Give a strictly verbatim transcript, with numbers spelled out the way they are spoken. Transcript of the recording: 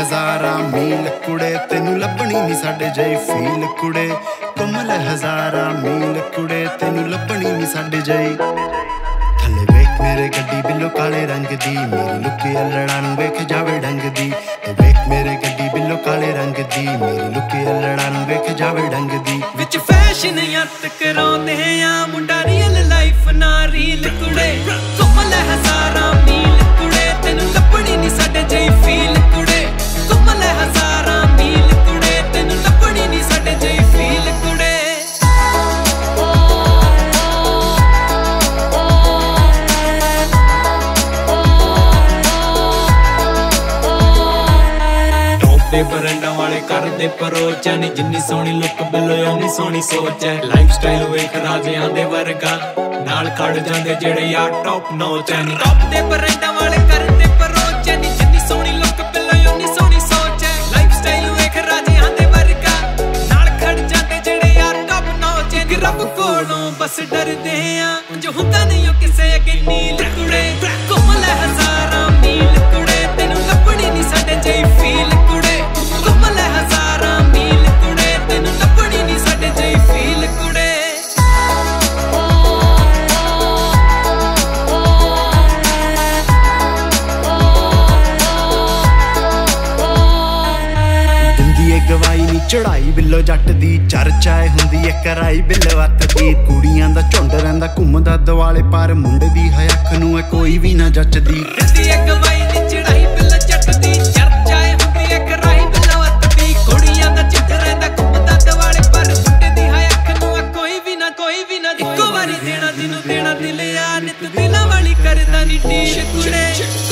हजारा मील कुड़े तेनू लभनी नी साडे जई फील कुड़े घुम ले हजारा मील कुड़े तेनू लभनी नी साडे जई थले वेख मेरे गड्डी बिल्लो काले रंग दी मेरी लुकी अल्लड़ा नू वेख जावे डंग दी वेख मेरे गड्डी बिल्लो काले रंग दी मेरी लुकी अल्लड़ा नू वेख जावे डंग दी विच फैशन यत कराउंदे आ मुंडा रियल लाइफ ना रील कुड़े घुम ले हजारा मील कुड़े तेनू लभनी नी साडे जई फील कुड़े घुम ले हजारा मील कुड़े तेनू लभनी नी साडे जई फील कुड़े ਦੇ ਬਰੰਡਾ ਵਾਲੇ ਕਰਦੇ ਪਰੋਚਾ ਨੀ ਜਿੰਨੀ ਸੋਹਣੀ ਲੁੱਕ ਬਿੱਲੋ ਓਨੀ ਸੋਹਣੀ ਸੋਚ ਹੈ ਲਾਈਫ ਸਟਾਈਲ ਵੇਖ ਰਾਜਿਆਂ ਦੇ ਵਰਗਾ ਨਾਲ ਖੜ ਜਾਂਦੇ ਜਿਹੜੇ ਯਾਰ ਟੌਪ ਨੌਚ ਹੈ ਨੀ ਟੌਪ ਦੇ ਬਰੰਡਾ ਵਾਲੇ ਕਰਦੇ ਪਰੋਚਾ ਨੀ ਜਿੰਨੀ ਸੋਹਣੀ ਲੁੱਕ ਬਿੱਲੋ ਓਨੀ ਸੋਹਣੀ ਸੋਚ ਹੈ ਲਾਈਫ ਸਟਾਈਲ ਵੇਖ ਰਾਜਿਆਂ ਦੇ ਵਰਗਾ ਨਾਲ ਖੜ ਜਾਂਦੇ ਜਿਹੜੇ ਯਾਰ ਟੌਪ ਨੌਚ ਹੈ ਨੀ ਰੱਬ ਕੋਲੋਂ ਬਸ ਡਰਦੇ ਆ ਉਂਝ ਹੁੰਦਾ ਨਹੀਂ ਉਹ ਕਿਸੇ ਅੱਗੇ ਨੀਲ ਕੁੜੇ ਘੁੰਮ ਲੈ ਹਜ਼ਾਰਾਂ ਮੀਲ ਕੁੜੇ ਤੈਨੂੰ ਲੱਭਣੀ ਨੀ ਸਾਡੇ ਜਈ ਫੀਲ ਕੁੜੇ ਘੁੰਮ ਲੈ ਹਜ਼ਾਰਾਂ ਮੀਲ ਕੁੜੇ ਤੈਨੂੰ ਲੱਭਣੀ ਨੀ ਸਾਡੇ ਜਈ ਫੀਲ ਕੁੜੇ ਦਿੰਦੀ ਏ ਗਵਾਈ ਨੀ ਚੜਾਈ ਬਿੱਲੋ ਜੱਟ ਦੀ ਚਰਚਾ ਏ ਹੁੰਦੀ ਏ ਕਰਾਈ ਬਿੱਲੋ ਵੱਤ ਦੀ ਕੁੜੀਆਂ ਦਾ ਝੁੰਡ ਰਹਿੰਦਾ ਘੁੰਮਦਾ ਦਿਵਾਲੇ ਪਰ ਮੁੰਡੇ ਦੀ ਹੈ ਅੱਖ ਨੂੰ ਏ ਕੋਈ ਵੀ ਨਾ ਜੱਚਦੀ ਦਿੰਦੀ ਏ ਗਵਾਈ ਨੀ ਚੜਾਈ ਬਿੱਲੋ ਜੱਟ ਦੀ ਚਰਚਾ ਏ ਹੁੰਦੀ ਏ ਕਰਾਈ ਬਿੱਲੋ ਵੱਤ ਦੀ ਕੁੜੀਆਂ ਦਾ ਝੁੰਡ ਰਹਿੰਦਾ ਘੁੰਮਦਾ ਦਿਵਾਲੇ ਪਰ ਮੁੰਡੇ ਦੀ ਹੈ ਅੱਖ ਨੂੰ ਏ ਕੋਈ ਵੀ ਨਾ ਕੋਈ ਵੀ ਨਾ ਇੱਕੋ ਵਾਰੀ ਦੇਣਾ ਜਿਹਨੂੰ ਦੇਣਾ ਦਿਲ ਆ ਨਿਤ ਦਿਲਾਂ ਵਾਲੀ ਕਰਦਾ ਨੀ ਢੀਲ ਕੁੜੇ